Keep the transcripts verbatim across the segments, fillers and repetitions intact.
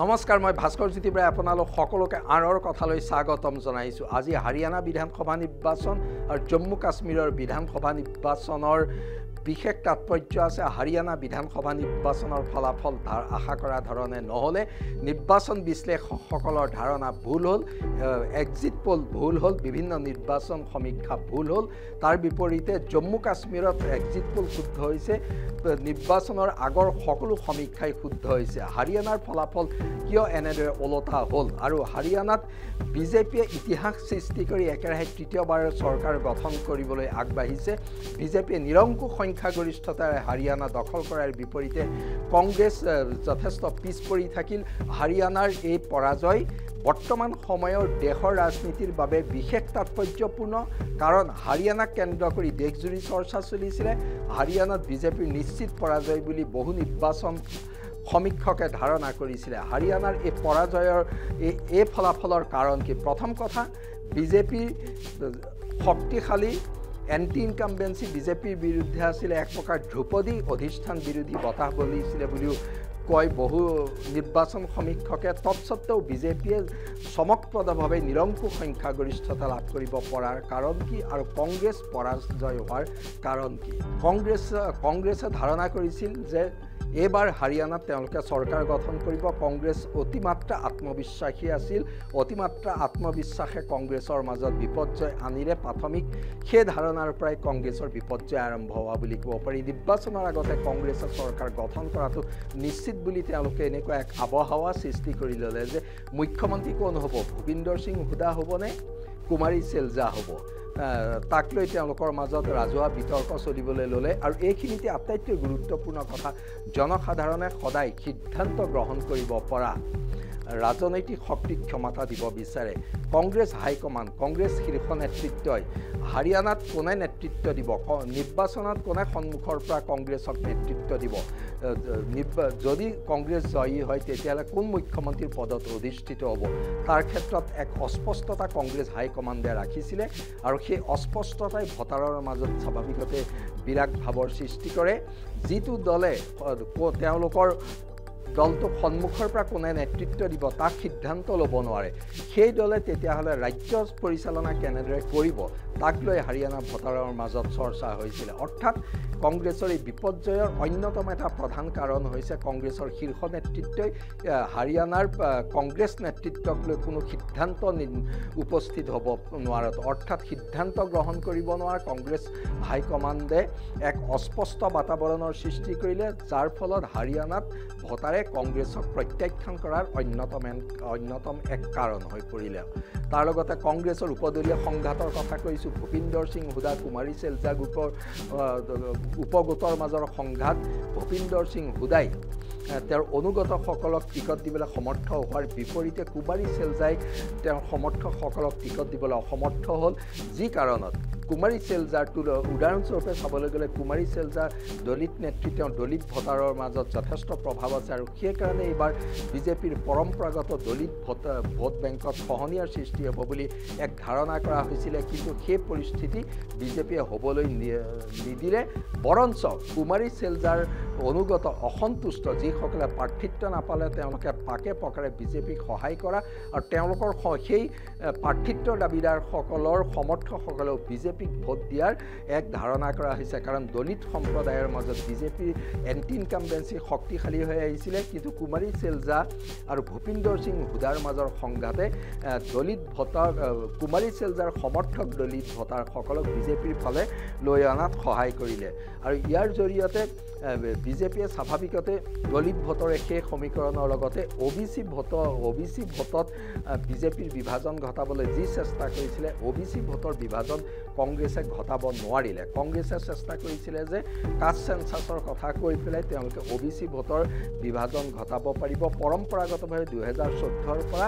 নমস্কাৰ মই ভাস্কৰ জ্যোতি বৰাই আপোনালোক সকলোকে আনৰ কথালৈ স্বাগতম জনাইছো। আজি হাৰিয়ানা বিধানসভা নিৰ্বাচন আৰু জম্মু কাশ্মীৰৰ বিধানসভা নিৰ্বাচনৰ বিশেষ তাৎপৰ্য আছে। হাৰিয়ানা বিধানসভা নিৰ্বাচনৰ ফলাফল আশা কৰা ধৰণে নহ'লে নিৰ্বাচন বিশ্লেষকসকলৰ ধাৰণা ভুল হ'ল, এক্সিট পোল ভুল হ'ল, বিভিন্ন নিৰ্বাচন সমীক্ষা ভুল হ'ল। তাৰ বিপৰীতে জম্মু কাশ্মীৰত এক্সিট পোল শুদ্ধ হৈছে, নিৰ্বাচনৰ আগৰ সকলো সমীক্ষাই শুদ্ধ হৈছে। হাৰিয়ানাৰ ফলাফল কিয় এনেদৰে ওলটা হ'ল আৰু হাৰিয়ানাত বিজেপিয়ে ইতিহাস সৃষ্টি কৰি একেৰাহে তৃতীয়বাৰ চৰকাৰ গঠন কৰিবলৈ আগবাঢ়িছে। বিজেপিয়ে নিৰংকুশ সংখ্যাগৰিষ্ঠতাৰে হাৰিয়ানা দখল কৰাৰ বিপৰীতে কংগ্ৰেছ যথেষ্ট পিছ পৰি থাকিল। হাৰিয়ানাৰ এই পৰাজয় বৰ্তমান সময়ৰ দেশৰ ৰাজনীতিৰ বাবে বিশেষ তাৎপৰ্যপূৰ্ণ, কাৰণ হাৰিয়ানাক কেন্দ্ৰ কৰি দেশজুৰি চৰ্চা চলিছিলে হাৰিয়ানাত বিজেপিৰ নিশ্চিত পৰাজয় বুলি বহু নিৰ্বাচন সমীক্ষকে ধাৰণা কৰিছিলে। হাৰিয়ানাৰ এই পৰাজয়ৰ এই এই ফলাফলৰ কাৰণ কি? প্ৰথম কথা, বিজেপিৰ শক্তিশালী এণ্টি ইনকামবেঞ্চি বিজেপিৰ বিৰুদ্ধে আছিলে, এক প্ৰকাৰ ধ্ৰুপদী অধিষ্ঠান বিৰোধী বতাহ বলিছিলে বুলিও কয় বহু নিৰ্বাচন সমীক্ষকে। তৎসত্ত্বেও বিজেপিয়ে চমকপ্ৰদভাৱে নিৰংকুশ সংখ্যাগৰিষ্ঠতা লাভ কৰিব পৰাৰ কাৰণ কি আৰু কংগ্ৰেছ পৰাজয় হোৱাৰ কাৰণ কি? কংগ্ৰেছ কংগ্ৰেছে ধাৰণা কৰিছিল যে এইবাৰ হাৰিয়ানাত তেওঁলোকে চৰকাৰ গঠন কৰিব। কংগ্ৰেছ অতিমাত্ৰা আত্মবিশ্বাসী আছিল, অতিমাত্ৰা আত্মবিশ্বাসে কংগ্ৰেছৰ মাজত বিপৰ্যয় আনিলে। প্ৰাথমিক সেই ধাৰণাৰ পৰাই কংগ্ৰেছৰ বিপৰ্যয় আৰম্ভ হোৱা বুলি ক'ব পাৰি। নিৰ্বাচনৰ আগতে কংগ্ৰেছে চৰকাৰ গঠন কৰাটো নিশ্চিত বুলি তেওঁলোকে এনেকুৱা এক আৱহাৱা সৃষ্টি কৰি ল'লে যে মুখ্যমন্ত্ৰী কোন হ'ব, ভূপিন্দৰ সিং হুদা হ'বনে কুমাৰী চেলজা হ'ব, তাক লৈ তেওঁলোকৰ মাজত ৰাজহুৱা বিতৰ্ক চলিবলৈ ল'লে। আৰু এইখিনিতে আটাইতকৈ গুৰুত্বপূৰ্ণ কথা, জনসাধাৰণে সদায় সিদ্ধান্ত গ্ৰহণ কৰিব পৰা ৰাজনৈতিক শক্তিক ক্ষমতা দিব বিচাৰে। কংগ্ৰেছ হাইকমাণ্ড, কংগ্ৰেছ শীৰ্ষ নেতৃত্বই হাৰিয়ানাত কোনে নেতৃত্ব দিব, নিৰ্বাচনত কোনে সন্মুখৰ পৰা কংগ্ৰেছক নেতৃত্ব দিব, যদি কংগ্ৰেছ জয়ী হয় তেতিয়াহ'লে কোন মুখ্যমন্ত্ৰীৰ পদত অধিষ্ঠিত হ'ব, তাৰ ক্ষেত্ৰত এক অস্পষ্টতা কংগ্ৰেছ হাইকমাণ্ডে ৰাখিছিলে। আৰু সেই অস্পষ্টতাই ভোটাৰৰ মাজত স্বাভাৱিকতে বিৰাগ ভাৱৰ সৃষ্টি কৰে। যিটো দলে তেওঁলোকৰ দলটোক সন্মুখৰ পৰা কোনে নেতৃত্ব দিব তাক সিদ্ধান্ত ল'ব নোৱাৰে, সেই দলে তেতিয়াহ'লে ৰাজ্য পৰিচালনা কেনেদৰে কৰিব তাক লৈ হাৰিয়ানা ভোটাৰৰ মাজত চৰ্চা হৈছিলে। অৰ্থাৎ কংগ্ৰেছৰ এই বিপৰ্যয়ৰ অন্যতম এটা প্ৰধান কাৰণ হৈছে কংগ্ৰেছৰ শীৰ্ষ নেতৃত্বই হাৰিয়ানাৰ কংগ্ৰেছ নেতৃত্বক লৈ কোনো সিদ্ধান্ত উপস্থিত হ'ব নোৱাৰাত, অৰ্থাৎ সিদ্ধান্ত গ্ৰহণ কৰিব নোৱাৰা কংগ্ৰেছ হাইকমাণ্ডে এক অস্পষ্ট বাতাবৰণৰ সৃষ্টি কৰিলে, যাৰ ফলত হাৰিয়ানাত ভোটাৰে কংগ্ৰেছক প্ৰত্যাখ্যান কৰাৰ অন্যতম অন্যতম এক কাৰণ হৈ পৰিলে। তাৰ লগতে কংগ্ৰেছৰ উপদলীয় সংঘাতৰ কথা কৈছোঁ। ভূপিন্দৰ সিং হুদা কুমাৰী চেলজা গোটৰ উপগোটৰ মাজৰ সংঘাত। ভূপিন্দৰ সিং হুদাই তেওঁৰ অনুগতসকলক টিকট দিবলৈ সমৰ্থ হোৱাৰ বিপৰীতে কুমাৰী চেলজাই তেওঁৰ সমৰ্থকসকলক টিকট দিবলৈ অসমৰ্থ হ'ল, যি কাৰণত কুমাৰী চেলজাৰ উদাহৰণস্বৰূপে চাবলৈ গ'লে কুমাৰী চেলজাৰ দলিত নেতৃত্ব, দলিত ভোটাৰৰ মাজত যথেষ্ট প্ৰভাৱ আছে আৰু সেইকাৰণে এইবাৰ বিজেপিৰ পৰম্পৰাগত দলিত ভোট ভোট বেংকত খহনীয়াৰ সৃষ্টি হ'ব বুলি এক ধাৰণা কৰা হৈছিলে। কিন্তু সেই পৰিস্থিতি বিজেপিয়ে হ'বলৈ নিদিলে, বৰঞ্চ কুমাৰী চেলজাৰ অনুগত অসন্তুষ্ট যিসকলে প্ৰাৰ্থিত্ব নাপালে তেওঁলোকে পাকে পকাৰে বিজেপিক সহায় কৰা আৰু তেওঁলোকৰ সেই প্ৰাৰ্থিত্বৰ দাবীদাৰসকলৰ সমৰ্থকসকলেও বিজেপিক ভোট দিয়াৰ এক ধাৰণা কৰা হৈছে। কাৰণ দলিত সম্প্ৰদায়ৰ মাজত বিজেপিৰ এণ্টি ইনকামবেঞ্চি শক্তিশালী হৈ আহিছিলে, কিন্তু কুমাৰী চেলজা আৰু ভূপিন্দৰ সিং হুদাৰ মাজৰ সংঘাতে দলিত ভোটাৰ কুমাৰী চেলজাৰ সমৰ্থক দলিত ভোটাৰসকলক বিজেপিৰ ফালে লৈ অনাত সহায় কৰিলে। আৰু ইয়াৰ জৰিয়তে বিজেপিয়ে স্বাভাৱিকতে দলিত ভোটৰে সেই সমীকৰণৰ লগতে O' B C vote O' B C ভোটত বিজেপিৰ বিভাজন ঘটাবলৈ যি চেষ্টা কৰিছিলে, অ' বি চি ভোটৰ বিভাজন কংগ্ৰেছে ঘটাব নোৱাৰিলে। কংগ্ৰেছে চেষ্টা কৰিছিলে যে কাষ্ট চেঞ্চাছৰ কথা কৈ পেলাই তেওঁলোকে অ' বি চি ভোটৰ বিভাজন ঘটাব পাৰিব। পৰম্পৰাগতভাৱে দুহেজাৰ চৈধ্যৰ পৰা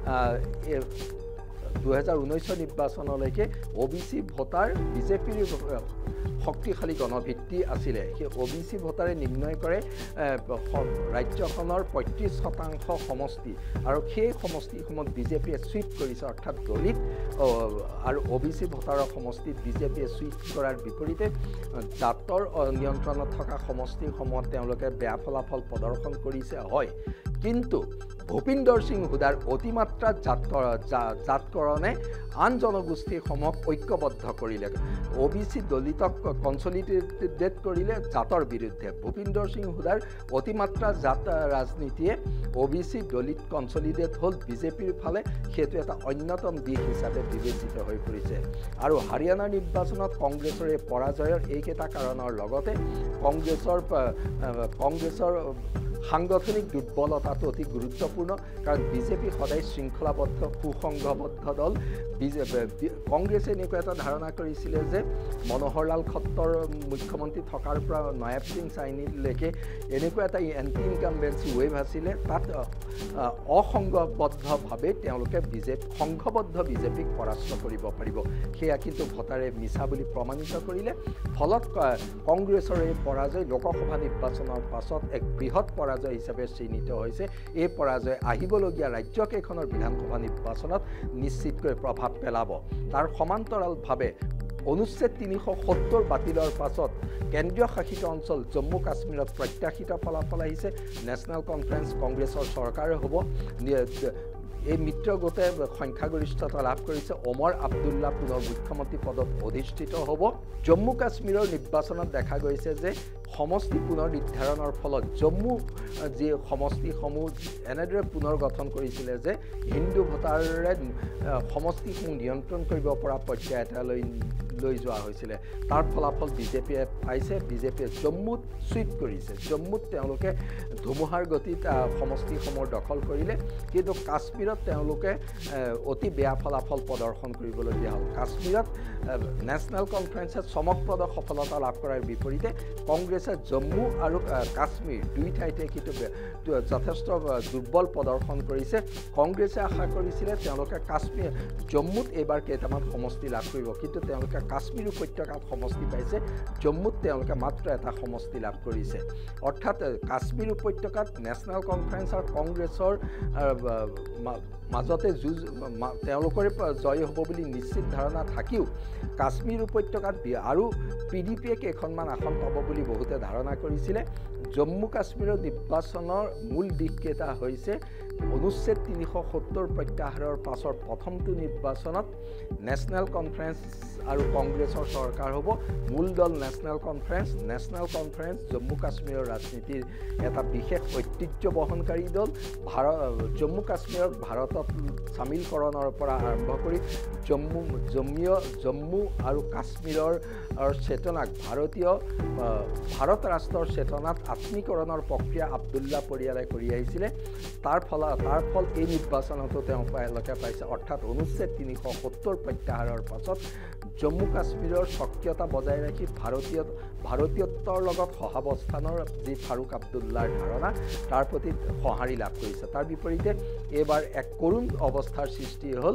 দুহেজাৰ ঊনৈছৰ নিৰ্বাচনলৈকে অ' বি চি ভোটাৰ বিজেপিৰ শক্তিশালী গণভিত্তি আছিলে। সেই অ' বি চি ভোটাৰে নিৰ্ণয় কৰে ৰাজ্যখনৰ পঁয়ত্ৰিছ শতাংশ সমষ্টি আৰু সেই সমষ্টিসমূহত বিজেপিয়ে চুইপ কৰিছে, অৰ্থাৎ দলিত আৰু অ' বি চি ভোটাৰৰ সমষ্টিত বিজেপিয়ে চুইপ কৰাৰ বিপৰীতে জাতৰ নিয়ন্ত্ৰণত থকা সমষ্টিসমূহত তেওঁলোকে বেয়া ফলাফল প্ৰদৰ্শন কৰিছে হয়, কিন্তু ভূপিন্দৰ সিং হুদাৰ অতিমাত্ৰা জাতকৰণে আন জনগোষ্ঠীসমূহক ঐক্যবদ্ধ কৰিলে অ বি চি দলিতক কনচলিডেট কৰিলে জাতৰ বিৰুদ্ধে ভূপিন্দৰ সিং হুদাৰ অতিমাত্ৰা জাত ৰাজনীতিয়ে অ বি চি দলিত কনচলিডেট হ'ল বিজেপিৰ ফালে সেইটো এটা অন্যতম দিশ হিচাপে বিবেচিত হৈ পৰিছে আৰু হাৰিয়ানাৰ নিৰ্বাচনত কংগ্ৰেছৰ এই পৰাজয়ৰ এইকেইটা কাৰণৰ লগতে কংগ্ৰেছৰ কংগ্ৰেছৰ সাংগঠনিক দুৰ্বলতাটো অতি গুৰুত্বপূৰ্ণ কাৰণ বিজেপি সদায় শৃংখলাবদ্ধ সুসংঘবদ্ধ দল বিজেপি কংগ্ৰেছে এনেকুৱা এটা ধাৰণা কৰিছিলে যে মনোহৰলাল খট্টৰ মুখ্যমন্ত্ৰী থকাৰ পৰা নয়াব সিং চাইনিলৈকে এনেকুৱা এটা এণ্টি ইনকামবেঞ্চি ৱেভ আছিলে তাত অসংঘবদ্ধভাৱে তেওঁলোকে বিজেপি সংঘবদ্ধ বিজেপিক পৰাস্ত কৰিব পাৰিব সেয়া কিন্তু ভোটাৰে মিছা বুলি প্ৰমাণিত কৰিলে ফলত কংগ্ৰেছৰ এই পৰাজয় লোকসভা নিৰ্বাচনৰ পাছত এক বৃহৎ পৰাজয় হিচাপে চিহ্নিত হৈছে এই পৰাজয় আহিবলগীয়া ৰাজ্যকেইখনৰ বিধানসভা নিৰ্বাচনত নিশ্চিতকৈ প্ৰভাৱ পেলাব তাৰ সমান্তৰালভাৱে অনুচ্ছেদ তিনিশ সত্তৰ বাতিলৰ পাছত কেন্দ্ৰীয় শাসিত অঞ্চল জম্মু কাশ্মীৰত প্ৰত্যাশিত ফলাফল আহিছে নেশ্যনেল কনফাৰেন্স কংগ্ৰেছৰ চৰকাৰ হ'ব এই মিত্ৰ গোটে সংখ্যাগৰিষ্ঠতা লাভ কৰিছে ওমৰ আব্দুল্লাহ পুনৰ মুখ্যমন্ত্ৰী পদত অধিষ্ঠিত হ'ব জম্মু কাশ্মীৰৰ নিৰ্বাচনত দেখা গৈছে যে সমষ্টি পুনৰ নিৰ্ধাৰণৰ ফলত জম্মু যি সমষ্টিসমূহ এনেদৰে পুনৰ গঠন কৰিছিলে যে হিন্দু ভোটাৰে সমষ্টিসমূহ নিয়ন্ত্ৰণ কৰিব পৰা পৰ্যায় এটালৈ লৈ যোৱা হৈছিলে তাৰ ফলাফল বিজেপিয়ে পাইছে বিজেপিয়ে জম্মুত সুইপ কৰিছে জম্মুত তেওঁলোকে ধুমুহাৰ গতিত সমষ্টিসমূহ দখল কৰিলে কিন্তু কাশ্মীৰত তেওঁলোকে অতি বেয়া ফলাফল প্ৰদৰ্শন কৰিবলগীয়া হ'ল কাশ্মীৰত নেশ্যনেল কনফাৰেন্সে চমকপ্ৰদ সফলতা লাভ কৰাৰ বিপৰীতে কংগ্ৰেছে জম্মু আৰু কাশ্মীৰ দুই ঠাইতে কিন্তু যথেষ্ট দুৰ্বল প্ৰদৰ্শন কৰিছে কংগ্ৰেছে আশা কৰিছিলে তেওঁলোকে কাশ্মীৰ জম্মুত এইবাৰ কেইটামান সমষ্টি লাভ কৰিব কিন্তু তেওঁলোকে কাশ্মীৰ উপত্যকাত সমষ্টি পাইছে জম্মুত তেওঁলোকে মাত্ৰ এটা সমষ্টি লাভ কৰিছে অৰ্থাৎ কাশ্মীৰ উপত্যকাত নেশ্যনেল কনফাৰেন্স আৰু কংগ্ৰেছৰ মাজতে যুঁজ তেওঁলোকৰে জয় হ'ব বুলি নিশ্চিত ধাৰণা থাকিও কাশ্মীৰ উপত্যকাত আৰু পি ডি পিয়ে কেইখনমান আসন পাব বুলি বহুতে ধাৰণা কৰিছিলে জম্মু কাশ্মীৰৰ নিৰ্বাচনৰ মূল দিশকেইটা হৈছে অনুচ্ছেদ তিনিশ সত্তৰ প্ৰত্যাহাৰৰ পাছৰ প্ৰথমটো নিৰ্বাচনত নেশ্যনেল কনফাৰেন্স আৰু কংগ্ৰেছৰ চৰকাৰ হ'ব মূল দল National Conference National Conference Jammu কাশ্মীৰৰ ৰাজনীতিৰ এটা বিশেষ ঐতিহ্য বহনকাৰী দল ভাৰত জম্মু কাশ্মীৰক ভাৰতত চামিলকৰণৰ পৰা আৰম্ভ কৰি জম্মু জম্মীয় জম্মু আৰু কাশ্মীৰৰ চেতনাক ভাৰতীয় ভাৰত ৰাষ্ট্ৰৰ চেতনাত আত্মীকৰণৰ প্ৰক্ৰিয়া আব্দুল্লাহ পৰিয়ালে কৰি আহিছিলে তাৰ ফলত তাৰ ফল এই নিৰ্বাচনতো তেওঁ তেওঁলোকে পাইছে অৰ্থাৎ অনুচ্ছেদ তিনিশ সত্তৰ প্ৰত্যাহাৰৰ পাছত জম্মু কাশ্মীৰৰ সক্ৰিয়তা বজাই ৰাখি ভাৰতীয় ভাৰতীয়ত্বৰ লগত সহাৱস্থানৰ যি ফাৰুক আব্দুল্লাৰ ধাৰণা তাৰ প্ৰতি সঁহাৰি লাভ কৰিছে তাৰ বিপৰীতে এইবাৰ এক কৰুণ অৱস্থাৰ সৃষ্টি হ'ল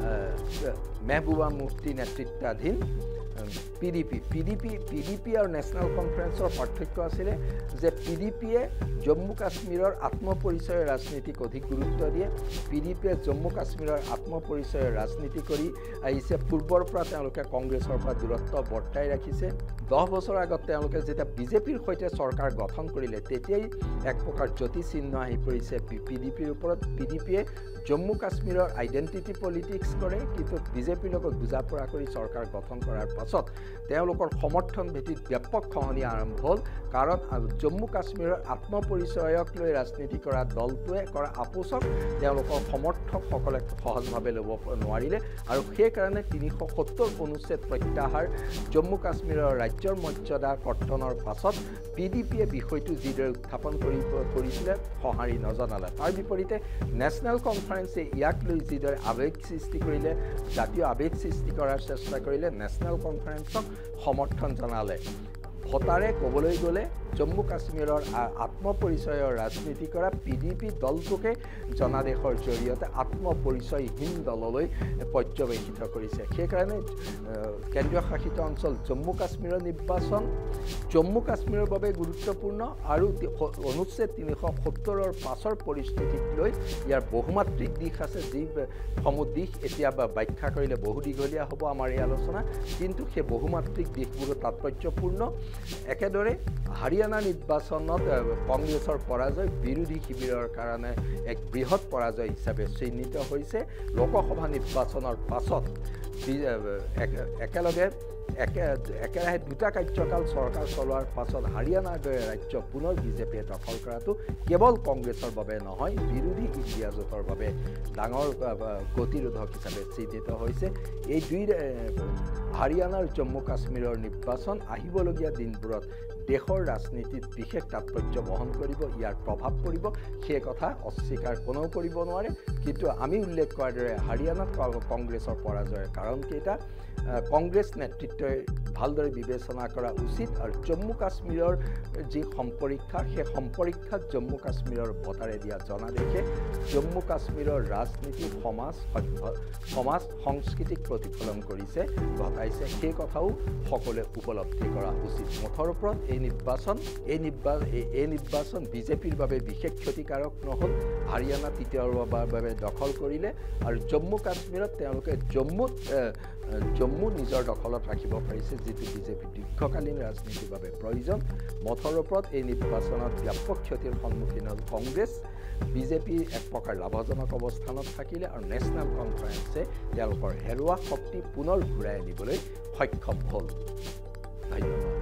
মেহবুবা মুফতি নেতৃত্বাধীন P D P P D P P D P আৰু নেশ্যনেল কনফাৰেন্সৰ পাৰ্থক্য আছিলে যে পি ডি পিয়ে জম্মু কাশ্মীৰৰ আত্মপৰিচয়ৰ ৰাজনীতিক অধিক গুৰুত্ব দিয়ে পি ডি পিয়ে জম্মু কাশ্মীৰৰ আত্মপৰিচয়ৰ ৰাজনীতি কৰি আহিছে পূৰ্বৰ পৰা তেওঁলোকে কংগ্ৰেছৰ পৰা দূৰত্ব বৰ্তাই ৰাখিছে দহ বছৰ আগত তেওঁলোকে যেতিয়া বিজেপিৰ সৈতে চৰকাৰ গঠন কৰিলে তেতিয়াই এক প্ৰকাৰ জ্যোতিচিহ্ন আহি পৰিছে পি ডি পিৰ ওপৰত পি ডি পিয়ে জম্মু কাশ্মীৰৰ আইডেণ্টিটি পলিটিক্স কৰে কিন্তু বিজেপিৰ লগত বুজা পৰা কৰি চৰকাৰ গঠন কৰাৰ পাছত তেওঁলোকৰ সমৰ্থন ভিত্তিত ব্যাপক খহনি আৰম্ভ হ'ল কাৰণ জম্মু কাশ্মীৰৰ আত্মপৰিচয়ক লৈ ৰাজনীতি কৰা দলটোৱে কৰা আপোচক তেওঁলোকৰ সমৰ্থকসকলে সহজভাৱে ল'ব নোৱাৰিলে আৰু সেইকাৰণে তিনিশ সত্তৰ অনুচ্ছেদ প্ৰত্যাহাৰ জম্মু কাশ্মীৰৰ ৰাজ্যৰ মৰ্যাদা কৰ্তনৰ পাছত পি ডি পিয়ে বিষয়টো যিদৰে উত্থাপন কৰি কৰিছিলে সঁহাৰি নজনালে তাৰ বিপৰীতে নেশ্যনেল কনফাৰেন্সে ইয়াক লৈ যিদৰে আৱেগ সৃষ্টি কৰিলে জাতীয় আৱেগ সৃষ্টি কৰাৰ চেষ্টা কৰিলে নেশ্যনেল কনফাৰেন্সক সমৰ্থন জনালে ভোটাৰে ক'বলৈ গ'লে জম্মু কাশ্মীৰৰ আত্মপৰিচয়ৰ ৰাজনীতি কৰা পি ডি পি দলটোকে জনাদেশৰ জৰিয়তে আত্মপৰিচয়হীন দললৈ পৰ্যবেক্ষিত কৰিছে সেইকাৰণে কেন্দ্ৰীয় শাসিত অঞ্চল জম্মু কাশ্মীৰৰ নিৰ্বাচন জম্মু কাশ্মীৰৰ বাবে গুৰুত্বপূৰ্ণ আৰু অনুচ্ছেদ তিনিশ সত্তৰৰ পাছৰ পৰিস্থিতিক লৈ ইয়াৰ বহুমাত্ৰিক দিশ আছে যি সমূহ দিশ এতিয়া ব্যাখ্যা কৰিলে বহু দীঘলীয়া হ'ব আমাৰ এই আলোচনা কিন্তু সেই বহুমাত্ৰিক দিশবোৰো তাৎপৰ্যপূৰ্ণ একেদৰে হাৰিয়ানা হাৰিয়ানা নিৰ্বাচনত কংগ্ৰেছৰ পৰাজয় বিৰোধী শিবিৰৰ কাৰণে এক বৃহৎ পৰাজয় হিচাপে চিহ্নিত হৈছে। লোকসভা নিৰ্বাচনৰ পাছত একেলগে একে একেৰাহে দুটা কাৰ্যকাল চৰকাৰ চলোৱাৰ পাছত হাৰিয়ানাৰ দৰে ৰাজ্য পুনৰ বিজেপিয়ে দখল কৰাটো কেৱল কংগ্ৰেছৰ বাবে নহয়, বিৰোধী ইণ্ডিয়া জোঁটৰ বাবে ডাঙৰ গতিৰোধক হিচাপে চিহ্নিত হৈছে। এই দুই হাৰিয়ানাৰ জম্মু কাশ্মীৰৰ নিৰ্বাচন আহিবলগীয়া দিনবোৰত দেশৰ ৰাজনীতিত বিশেষ তাৎপৰ্য বহন কৰিব, ইয়াৰ প্ৰভাৱ পৰিব, সেই কথা অস্বীকাৰ কোনেও কৰিব নোৱাৰে। কিন্তু আমি উল্লেখ কৰাৰ দৰে হাৰিয়ানাত কংগ্ৰেছৰ পৰাজয়ৰ কাৰণকেইটা কংগ্ৰেছ নেতৃত্বই ভালদৰে বিবেচনা কৰা উচিত। আৰু জম্মু কাশ্মীৰৰ যি সম্পৰীক্ষা, সেই সম্পৰীক্ষাত জম্মু কাশ্মীৰৰ ভোটাৰে দিয়া জনাদেশে জম্মু কাশ্মীৰৰ ৰাজনীতি, সমাজ সভ্য সমাজ সংস্কৃতিক প্ৰতিফলন কৰিছে, ঘটাইছে, সেই কথাও সকলোৱে উপলব্ধি কৰা উচিত। মুঠৰ ওপৰত এই নিৰ্বাচন এই নিৰ্বাচন এই নিৰ্বাচন বিজেপিৰ বাবে বিশেষ ক্ষতিকাৰক নহ'ল। হাৰিয়ানা তৃতীয়বাৰৰ বাবে দখল কৰিলে আৰু জম্মু কাশ্মীৰত তেওঁলোকে জম্মুত জম্মু নিজৰ দখলত ৰাখিব পাৰিছে, যিটো বিজেপি দীৰ্ঘকালীন ৰাজনীতিৰ বাবে প্ৰয়োজন। মুঠৰ ওপৰত এই নিৰ্বাচনত ব্যাপক ক্ষতিৰ সন্মুখীন হ'ল কংগ্ৰেছ। বিজেপি এক প্ৰকাৰ লাভজনক অৱস্থানত থাকিলে আৰু নেশ্যনেল কনফাৰেন্সে তেওঁলোকৰ হেৰুৱা শক্তি পুনৰ ঘূৰাই আনিবলৈ সক্ষম হ'ল। ধন্যবাদ।